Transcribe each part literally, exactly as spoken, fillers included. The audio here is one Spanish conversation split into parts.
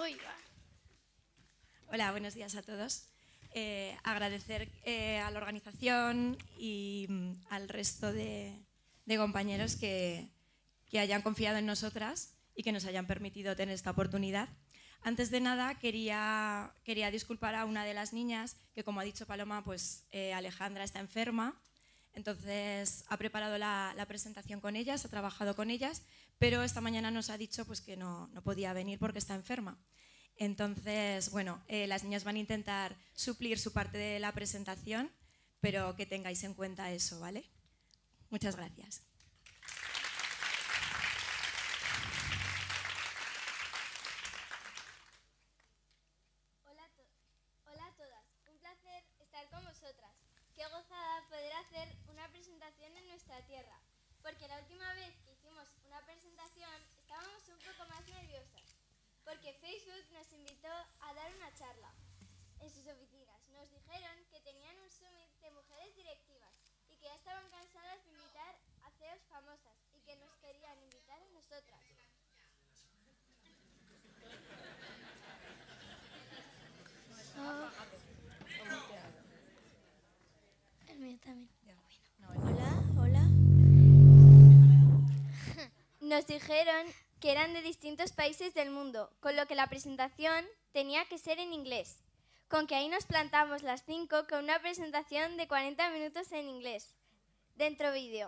Uy, va. Hola, buenos días a todos. Eh, agradecer eh, a la organización y mm, al resto de, de compañeros que, que hayan confiado en nosotras y que nos hayan permitido tener esta oportunidad. Antes de nada, quería, quería disculpar a una de las niñas que, como ha dicho Paloma, pues eh, Alejandra está enferma. Entonces ha preparado la, la presentación con ellas, ha trabajado con ellas, pero esta mañana nos ha dicho pues, que no, no podía venir porque está enferma. Entonces, bueno, eh, las niñas van a intentar suplir su parte de la presentación, pero que tengáis en cuenta eso, ¿vale? Muchas gracias. Hola a, to Hola a todas, un placer estar con vosotras. Qué gozada poder hacer una presentación en nuestra tierra, porque la última vez que hicimos una presentación estábamos un poco más nerviosas, porque Facebook nos invitó a dar una charla en sus oficinas. Nos dijeron que tenían un summit de mujeres directivas y que ya estaban cansadas de invitar a C E Os famosas y que nos querían invitar a nosotras. Oh. El mío también. Hola, hola. Nos dijeron que eran de distintos países del mundo, con lo que la presentación tenía que ser en inglés. Con que ahí nos plantamos las cinco con una presentación de cuarenta minutos en inglés. Dentro vídeo.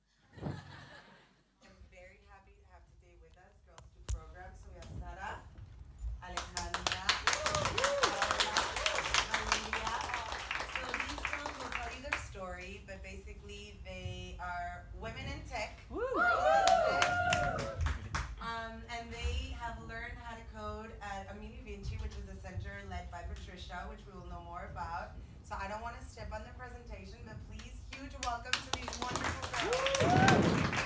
But basically they are women in tech. Um, and they have learned how to code at Amini Vinci, which is a center led by Patricia, which we will know more about. So I don't want to step on the presentation, but please, huge welcome to these wonderful girls.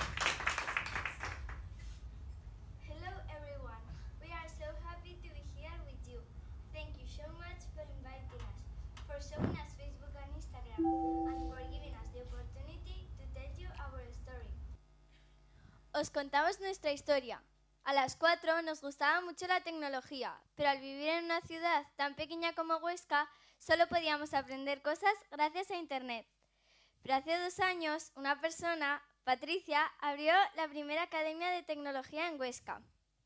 Hello everyone. We are so happy to be here with you. Thank you so much for inviting us, for showing us Facebook and Instagram, and for giving us the opportunity to tell you our story. Os contamos nuestra historia. A las cuatro nos gustaba mucho la tecnología, pero al vivir en una ciudad tan pequeña como Huesca, solo podíamos aprender cosas gracias a Internet. Pero hace dos años, una persona, Patricia, abrió la primera academia de tecnología en Huesca.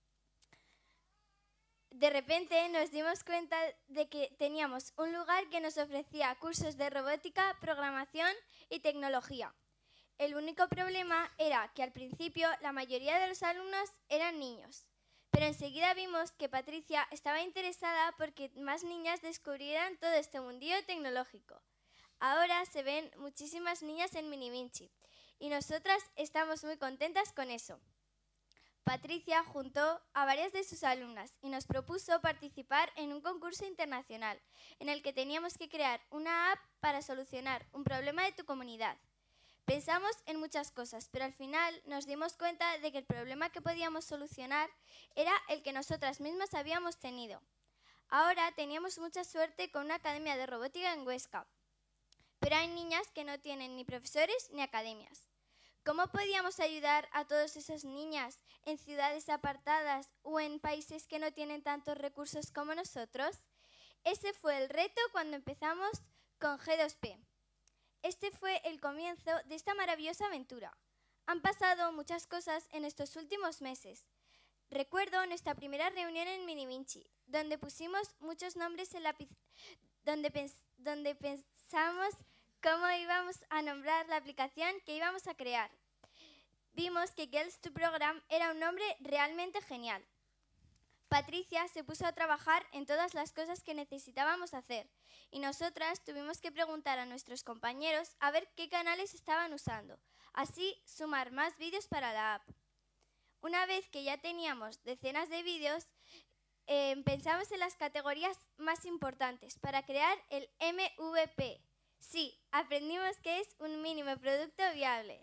De repente nos dimos cuenta de que teníamos un lugar que nos ofrecía cursos de robótica, programación y tecnología. El único problema era que al principio la mayoría de los alumnos eran niños, pero enseguida vimos que Patricia estaba interesada porque más niñas descubrieran todo este mundillo tecnológico. Ahora se ven muchísimas niñas en Mini Vinci y nosotras estamos muy contentas con eso. Patricia juntó a varias de sus alumnas y nos propuso participar en un concurso internacional en el que teníamos que crear una app para solucionar un problema de tu comunidad. Pensamos en muchas cosas, pero al final nos dimos cuenta de que el problema que podíamos solucionar era el que nosotras mismas habíamos tenido. Ahora teníamos mucha suerte con una academia de robótica en Huesca, pero hay niñas que no tienen ni profesores ni academias. ¿Cómo podíamos ayudar a todas esas niñas en ciudades apartadas o en países que no tienen tantos recursos como nosotros? Ese fue el reto cuando empezamos con G dos P. Este fue el comienzo de esta maravillosa aventura. Han pasado muchas cosas en estos últimos meses. Recuerdo nuestra primera reunión en Mini Vinci, donde pusimos muchos nombres en la donde, pens donde pensamos cómo íbamos a nombrar la aplicación que íbamos a crear. Vimos que Girls to Program era un nombre realmente genial. Patricia se puso a trabajar en todas las cosas que necesitábamos hacer y nosotras tuvimos que preguntar a nuestros compañeros a ver qué canales estaban usando, así sumar más vídeos para la app. Una vez que ya teníamos decenas de vídeos, eh, pensamos en las categorías más importantes para crear el M V P. Sí, aprendimos que es un mínimo producto viable.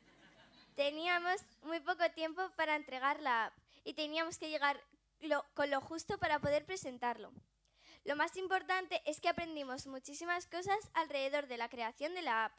Teníamos muy poco tiempo para entregar la app y teníamos que llegar Lo, con lo justo para poder presentarlo. Lo más importante es que aprendimos muchísimas cosas alrededor de la creación de la app.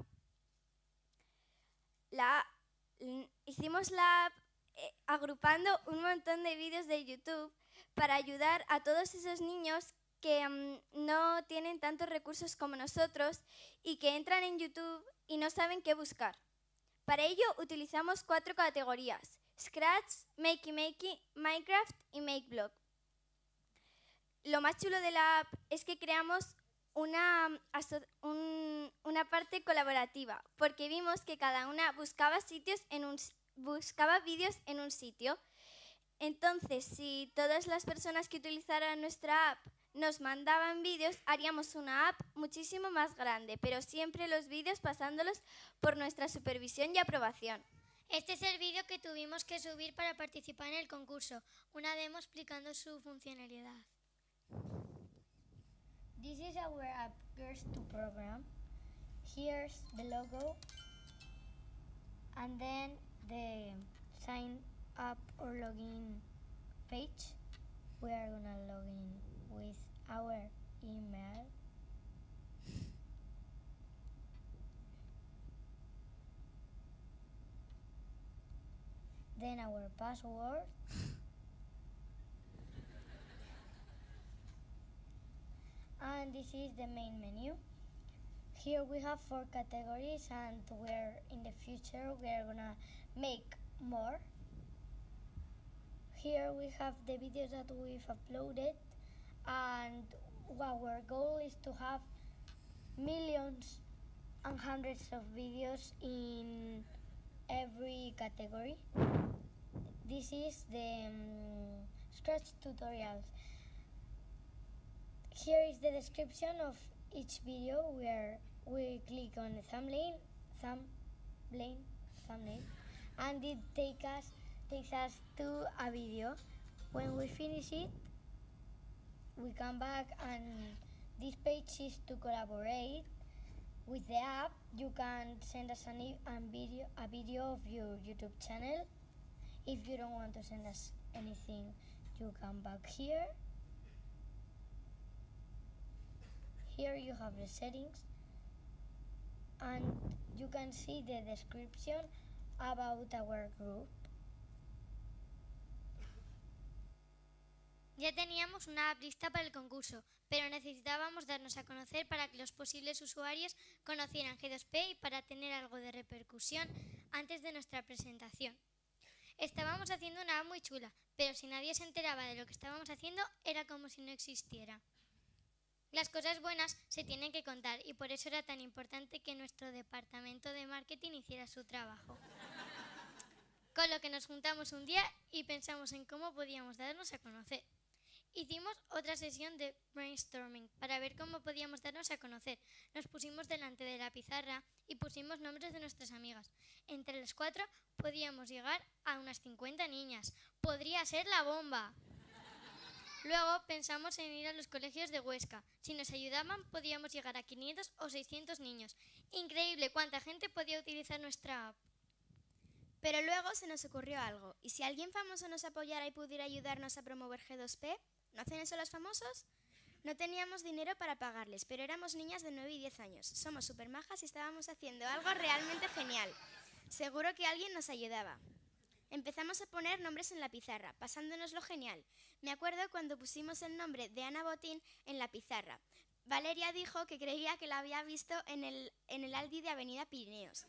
La, hicimos la app eh, agrupando un montón de vídeos de YouTube para ayudar a todos esos niños que um, no tienen tantos recursos como nosotros y que entran en YouTube y no saben qué buscar. Para ello utilizamos cuatro categorías: Scratch, Makey Makey, Minecraft y MakeBlock. Lo más chulo de la app es que creamos una, un, una parte colaborativa, porque vimos que cada una buscaba sitios en un, buscaba vídeos en un sitio. Entonces, si todas las personas que utilizaran nuestra app nos mandaban vídeos, haríamos una app muchísimo más grande, pero siempre los vídeos pasándolos por nuestra supervisión y aprobación. Este es el vídeo que tuvimos que subir para participar en el concurso, una demo explicando su funcionalidad. This is our app, Girls two program. Here's the logo, and then the sign up or login page. We are gonna log in with our email. Then our password. And this is the main menu. Here we have four categories, and we're in the future we're gonna make more. Here we have the videos that we've uploaded, and our goal is to have millions and hundreds of videos in every category. This is the um, Scratch tutorials. Here is the description of each video where we click on the thumbnail, thumbnail, thumbnail, and it take us, takes us to a video. When we finish it, we come back, and this page is to collaborate with the app. You can send us an e a video, a video of your YouTube channel. If you don't want to send us anything, you come back here. Here you have the settings, and you can see the description about our group. Ya teníamos una app lista para el concurso, pero necesitábamos darnos a conocer para que los posibles usuarios conocieran G dos P y para tener algo de repercusión antes de nuestra presentación. Estábamos haciendo una app muy chula, pero si nadie se enteraba de lo que estábamos haciendo, era como si no existiera. Las cosas buenas se tienen que contar, y por eso era tan importante que nuestro departamento de marketing hiciera su trabajo. Con lo que nos juntamos un día y pensamos en cómo podíamos darnos a conocer. Hicimos otra sesión de brainstorming para ver cómo podíamos darnos a conocer. Nos pusimos delante de la pizarra y pusimos nombres de nuestras amigas. Entre las cuatro podíamos llegar a unas cincuenta niñas. ¡Podría ser la bomba! Luego pensamos en ir a los colegios de Huesca. Si nos ayudaban, podíamos llegar a quinientos o seiscientos niños. Increíble cuánta gente podía utilizar nuestra app. Pero luego se nos ocurrió algo. ¿Y si alguien famoso nos apoyara y pudiera ayudarnos a promover G dos P? ¿No hacen eso los famosos? No teníamos dinero para pagarles, pero éramos niñas de nueve y diez años. Somos súper majas y estábamos haciendo algo realmente genial. Seguro que alguien nos ayudaba. Empezamos a poner nombres en la pizarra, pasándonos lo genial. Me acuerdo cuando pusimos el nombre de Ana Botín en la pizarra. Valeria dijo que creía que la había visto en el, en el Aldi de Avenida Pirineos.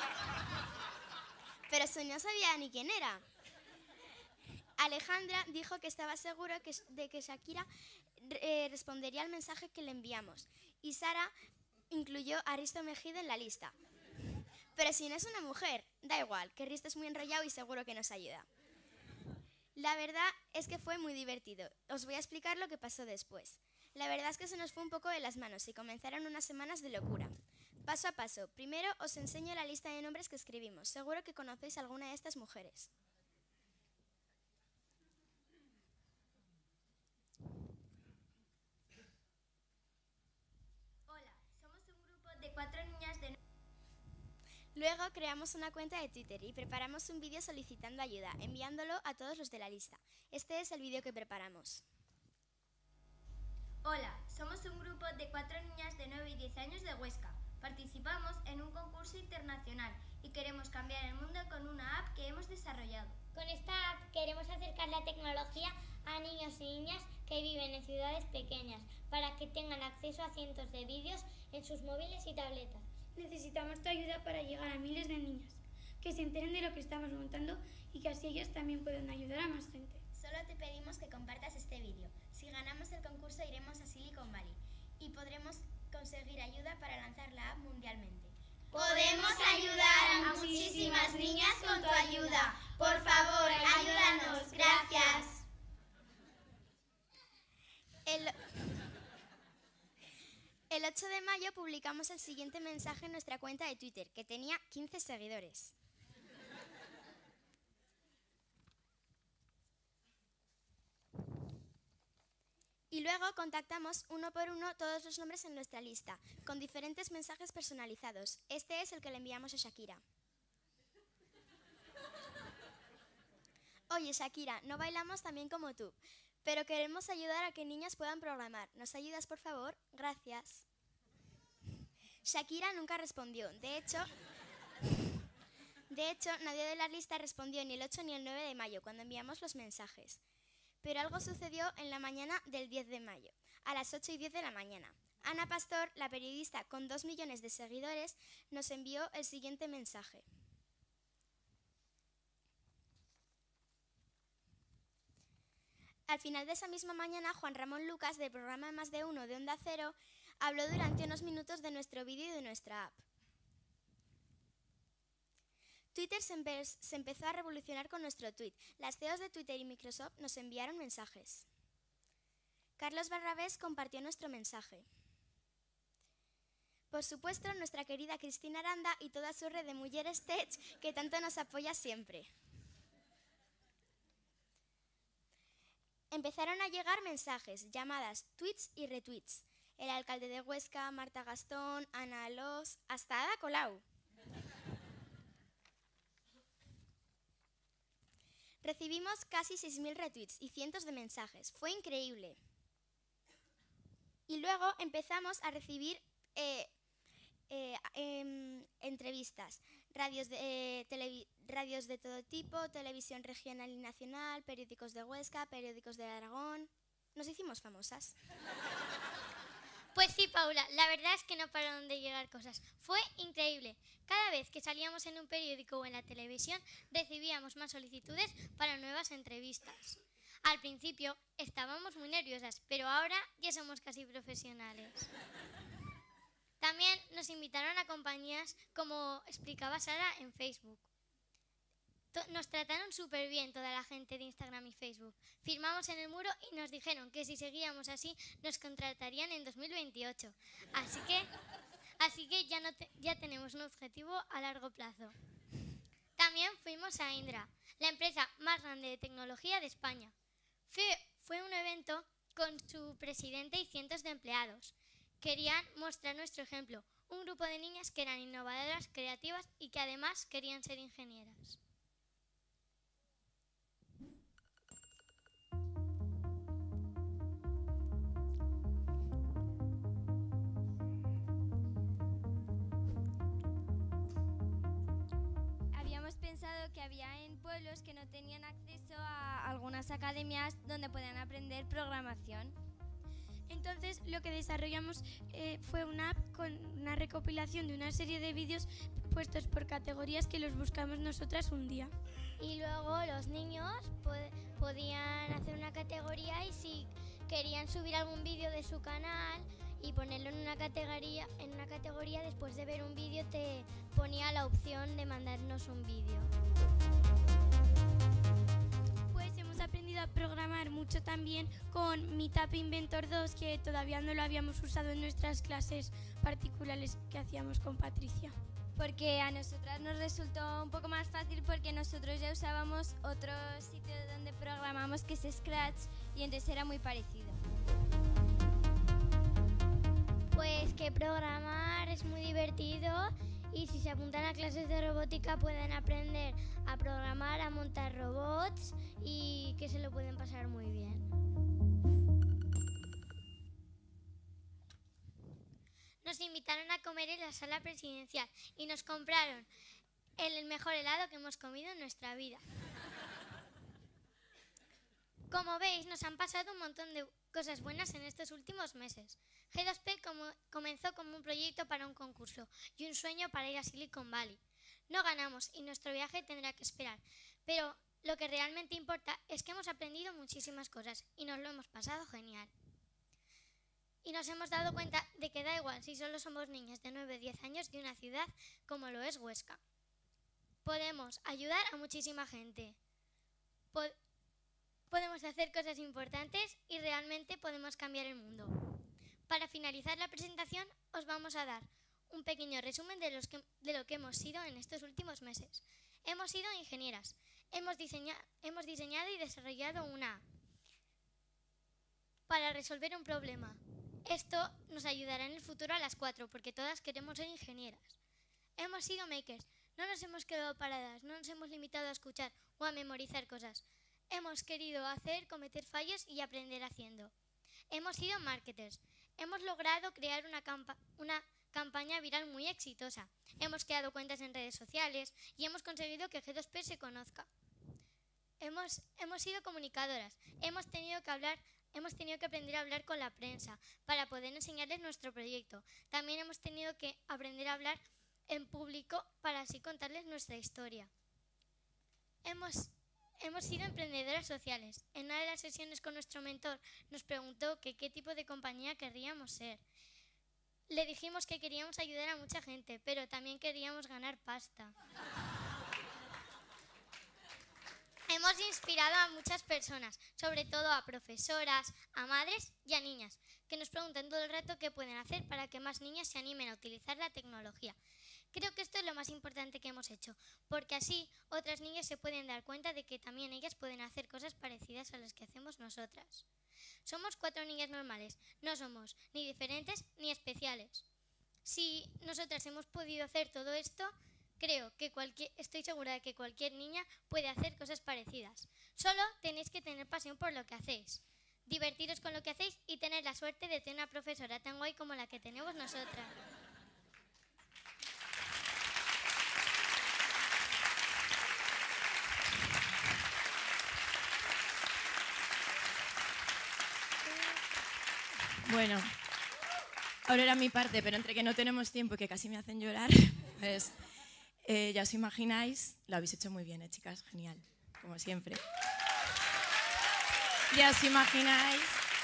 Pero eso no sabía ni quién era. Alejandra dijo que estaba seguro que, de que Shakira eh, respondería al mensaje que le enviamos. Y Sara incluyó a Risto Mejide en la lista. Pero si no es una mujer, da igual, que Risto es muy enrollado y seguro que nos ayuda. La verdad es que fue muy divertido. Os voy a explicar lo que pasó después. La verdad es que se nos fue un poco de las manos y comenzaron unas semanas de locura. Paso a paso, primero os enseño la lista de nombres que escribimos. Seguro que conocéis alguna de estas mujeres. Hola, somos un grupo de cuatro niñas de... Luego creamos una cuenta de Twitter y preparamos un vídeo solicitando ayuda, enviándolo a todos los de la lista. Este es el vídeo que preparamos. Hola, somos un grupo de cuatro niñas de nueve y diez años de Huesca. Participamos en un concurso internacional y queremos cambiar el mundo con una app que hemos desarrollado. Con esta app queremos acercar la tecnología a a niños y niñas que viven en ciudades pequeñas para que tengan acceso a cientos de vídeos en sus móviles y tabletas. Necesitamos tu ayuda para llegar a miles de niñas, que se enteren de lo que estamos montando y que así ellas también puedan ayudar a más gente. Solo te pedimos que compartas este vídeo. Si ganamos el concurso iremos a Silicon Valley y podremos conseguir ayuda para lanzar la app mundialmente. Podemos ayudar a muchísimas niñas con tu ayuda. Por favor, ayúdanos. Gracias. El, el ocho de mayo publicamos el siguiente mensaje en nuestra cuenta de Twitter, que tenía quince seguidores. Y luego contactamos uno por uno todos los nombres en nuestra lista, con diferentes mensajes personalizados. Este es el que le enviamos a Shakira. Oye, Shakira, no bailamos tan bien como tú, pero queremos ayudar a que niñas puedan programar. ¿Nos ayudas, por favor? Gracias. Shakira nunca respondió. De hecho, de hecho, nadie de la lista respondió ni el ocho ni el nueve de mayo, cuando enviamos los mensajes. Pero algo sucedió en la mañana del diez de mayo, a las ocho y diez de la mañana. Ana Pastor, la periodista con dos millones de seguidores, nos envió el siguiente mensaje. Al final de esa misma mañana, Juan Ramón Lucas, del programa Más de Uno de Onda Cero, habló durante unos minutos de nuestro vídeo y de nuestra app. Twitter se, empe se empezó a revolucionar con nuestro tweet. Las C E Os de Twitter y Microsoft nos enviaron mensajes. Carlos Barrabés compartió nuestro mensaje. Por supuesto, nuestra querida Cristina Aranda y toda su red de Mujeres Tech, que tanto nos apoya siempre. Empezaron a llegar mensajes, llamadas, tweets y retweets. El alcalde de Huesca, Marta Gastón, Ana Alós, hasta Ada Colau. Recibimos casi seis mil retweets y cientos de mensajes. Fue increíble. Y luego empezamos a recibir eh, eh, eh, entrevistas, radios de, eh, radios de todo tipo, televisión regional y nacional, periódicos de Huesca, periódicos de Aragón. Nos hicimos famosas. Pues sí, Paula, la verdad es que no pararon de llegar cosas. Fue increíble. Cada vez que salíamos en un periódico o en la televisión, recibíamos más solicitudes para nuevas entrevistas. Al principio estábamos muy nerviosas, pero ahora ya somos casi profesionales. También nos invitaron a compañías como explicaba Sara en Facebook. Nos trataron súper bien toda la gente de Instagram y Facebook. Firmamos en el muro y nos dijeron que si seguíamos así nos contratarían en dos mil veintiocho. Así que, así que ya, no te, ya tenemos un objetivo a largo plazo. También fuimos a Indra, la empresa más grande de tecnología de España. Fue, fue un evento con su presidente y cientos de empleados. Querían mostrar nuestro ejemplo, un grupo de niñas que eran innovadoras, creativas y que además querían ser ingenieras. Pensado que había en pueblos que no tenían acceso a algunas academias donde podían aprender programación. Entonces lo que desarrollamos eh, fue una app con una recopilación de una serie de vídeos puestos por categorías que los buscamos nosotras un día. Y luego los niños pod podían hacer una categoría y si querían subir algún vídeo de su canal y ponerlo en una categoría, en una categoría después de ver un vídeo te ponía la opción de mandarnos un vídeo. Pues hemos aprendido a programar mucho también con Meetup Inventor dos, que todavía no lo habíamos usado en nuestras clases particulares que hacíamos con Patricia. Porque a nosotras nos resultó un poco más fácil porque nosotros ya usábamos otro sitio donde programamos que es Scratch y entonces era muy parecido. Pues que programar es muy divertido y si se apuntan a clases de robótica pueden aprender a programar, a montar robots y que se lo pueden pasar muy bien. Nos invitaron a comer en la sala presidencial y nos compraron el mejor helado que hemos comido en nuestra vida. Como veis, nos han pasado un montón de cosas buenas en estos últimos meses. G dos P como, comenzó como un proyecto para un concurso y un sueño para ir a Silicon Valley. No ganamos y nuestro viaje tendrá que esperar, pero lo que realmente importa es que hemos aprendido muchísimas cosas y nos lo hemos pasado genial. Y nos hemos dado cuenta de que da igual si solo somos niñas de nueve o diez años de una ciudad como lo es Huesca. Podemos ayudar a muchísima gente. Pod- podemos hacer cosas importantes y realmente podemos cambiar el mundo. Para finalizar la presentación os vamos a dar un pequeño resumen de, los que, de lo que hemos sido en estos últimos meses. Hemos sido ingenieras. Hemos, diseña, hemos diseñado y desarrollado una app para resolver un problema. Esto nos ayudará en el futuro a las cuatro, porque todas queremos ser ingenieras. Hemos sido makers. No nos hemos quedado paradas, no nos hemos limitado a escuchar o a memorizar cosas. Hemos querido hacer, cometer fallos y aprender haciendo. Hemos sido marketers. Hemos logrado crear una, campa una campaña viral muy exitosa. Hemos creado cuentas en redes sociales y hemos conseguido que G dos P se conozca. Hemos, hemos sido comunicadoras. Hemos tenido que hablar, hemos tenido que aprender a hablar con la prensa para poder enseñarles nuestro proyecto. También hemos tenido que aprender a hablar en público para así contarles nuestra historia. Hemos, hemos sido emprendedoras sociales. En una de las sesiones con nuestro mentor nos preguntó que qué tipo de compañía querríamos ser. Le dijimos que queríamos ayudar a mucha gente, pero también queríamos ganar pasta. Hemos inspirado a muchas personas, sobre todo a profesoras, a madres y a niñas, que nos preguntan todo el rato qué pueden hacer para que más niñas se animen a utilizar la tecnología. Creo que esto es lo más importante que hemos hecho, porque así otras niñas se pueden dar cuenta de que también ellas pueden hacer cosas parecidas a las que hacemos nosotras. Somos cuatro niñas normales, no somos ni diferentes ni especiales. Si nosotras hemos podido hacer todo esto, creo que cualquier, estoy segura de que cualquier niña puede hacer cosas parecidas. Solo tenéis que tener pasión por lo que hacéis, divertiros con lo que hacéis y tener la suerte de tener una profesora tan guay como la que tenemos nosotras. Bueno, ahora era mi parte, pero entre que no tenemos tiempo y que casi me hacen llorar, pues eh, ya os imagináis, lo habéis hecho muy bien, ¿eh, chicas? Genial, como siempre. Ya os imagináis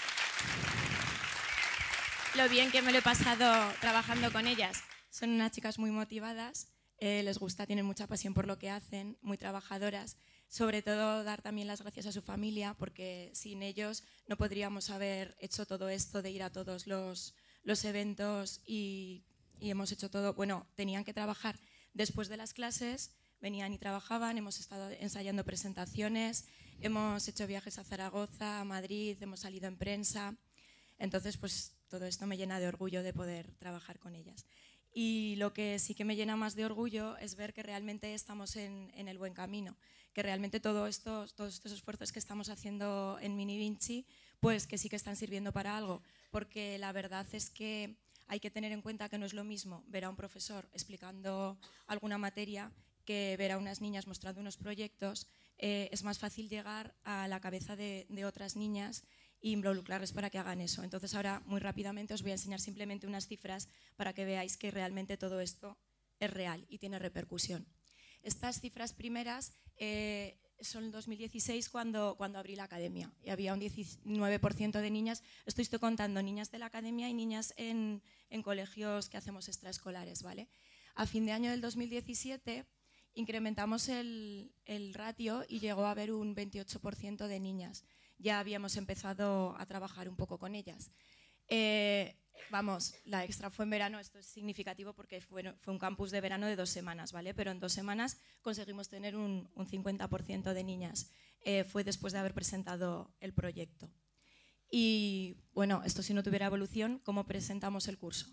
lo bien que me lo he pasado trabajando con ellas. Son unas chicas muy motivadas, eh, les gusta, tienen mucha pasión por lo que hacen, muy trabajadoras. Sobre todo dar también las gracias a su familia, porque sin ellos no podríamos haber hecho todo esto de ir a todos los, los eventos y, y hemos hecho todo. Bueno, tenían que trabajar después de las clases, venían y trabajaban, hemos estado ensayando presentaciones, hemos hecho viajes a Zaragoza, a Madrid, hemos salido en prensa. Entonces, pues todo esto me llena de orgullo de poder trabajar con ellas. Y lo que sí que me llena más de orgullo es ver que realmente estamos en, en el buen camino, que realmente todo esto, todos estos esfuerzos que estamos haciendo en Mini Vinci, pues que sí que están sirviendo para algo, porque la verdad es que hay que tener en cuenta que no es lo mismo ver a un profesor explicando alguna materia que ver a unas niñas mostrando unos proyectos. Eh, es más fácil llegar a la cabeza de, de otras niñas e involucrarles para que hagan eso. Entonces ahora muy rápidamente os voy a enseñar simplemente unas cifras para que veáis que realmente todo esto es real y tiene repercusión. Estas cifras primeras eh, son el dos mil dieciséis cuando, cuando abrí la academia y había un diecinueve por ciento de niñas, esto estoy contando niñas de la academia y niñas en, en colegios que hacemos extraescolares, ¿vale? A fin de año del dos mil diecisiete incrementamos el, el ratio y llegó a haber un veintiocho por ciento de niñas. Ya habíamos empezado a trabajar un poco con ellas. Eh, vamos, la extra fue en verano, esto es significativo porque fue, fue un campus de verano de dos semanas, ¿vale? Pero en dos semanas conseguimos tener un, un cincuenta por ciento de niñas. Eh, fue después de haber presentado el proyecto. Y bueno, esto si no tuviera evolución, ¿cómo presentamos el curso?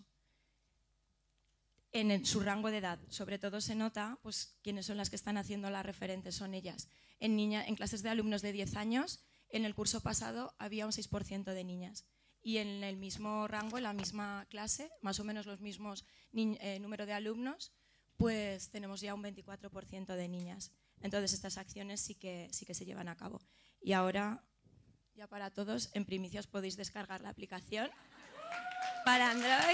En el, su rango de edad, sobre todo se nota pues, quiénes son las que están haciendo las referentes, son ellas. En, niña, en clases de alumnos de diez años, en el curso pasado había un seis por ciento de niñas. Y en el mismo rango, en la misma clase, más o menos los mismos eh, número de alumnos, pues tenemos ya un veinticuatro por ciento de niñas. Entonces estas acciones sí que, sí que se llevan a cabo. Y ahora ya para todos, en primicia os podéis descargar la aplicación para Android.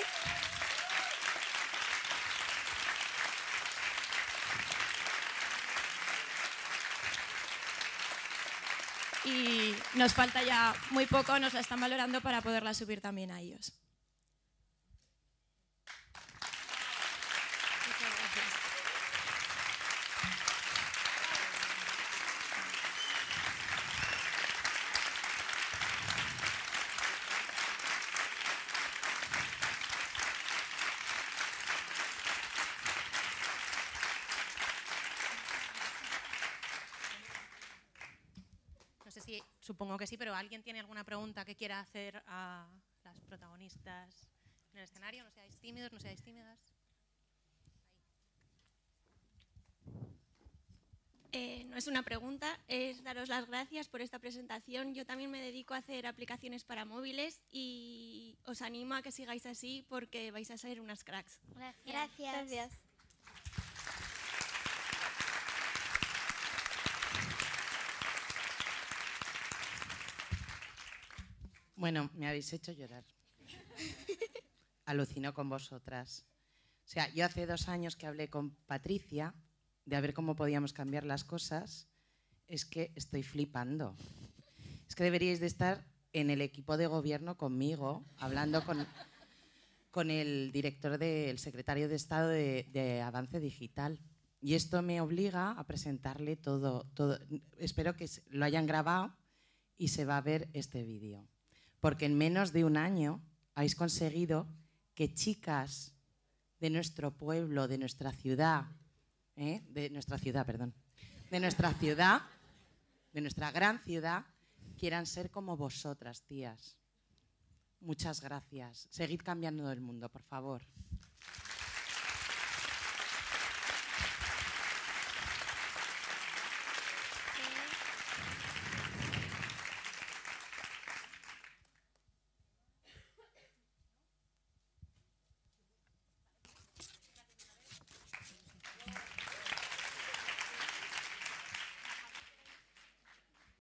Y nos falta ya muy poco, nos la están valorando para poderla subir también a ellos. No sé si, supongo que sí, pero ¿alguien tiene alguna pregunta que quiera hacer a las protagonistas en el escenario? No seáis tímidos, no seáis tímidas. Eh, no es una pregunta, es daros las gracias por esta presentación. Yo también me dedico a hacer aplicaciones para móviles y os animo a que sigáis así porque vais a ser unas cracks. Gracias. Gracias. Gracias. Bueno, me habéis hecho llorar. Alucino con vosotras. O sea, yo hace dos años que hablé con Patricia de a ver cómo podíamos cambiar las cosas. Es que estoy flipando. Es que deberíais de estar en el equipo de gobierno conmigo, hablando con, con el director, del secretario de Estado de, de Avance Digital. Y esto me obliga a presentarle todo, todo. Espero que lo hayan grabado y se va a ver este vídeo. Porque en menos de un año habéis conseguido que chicas de nuestro pueblo, de nuestra ciudad, ¿eh? de nuestra ciudad, perdón, de nuestra ciudad, de nuestra gran ciudad, quieran ser como vosotras, tías. Muchas gracias. Seguid cambiando el mundo, por favor.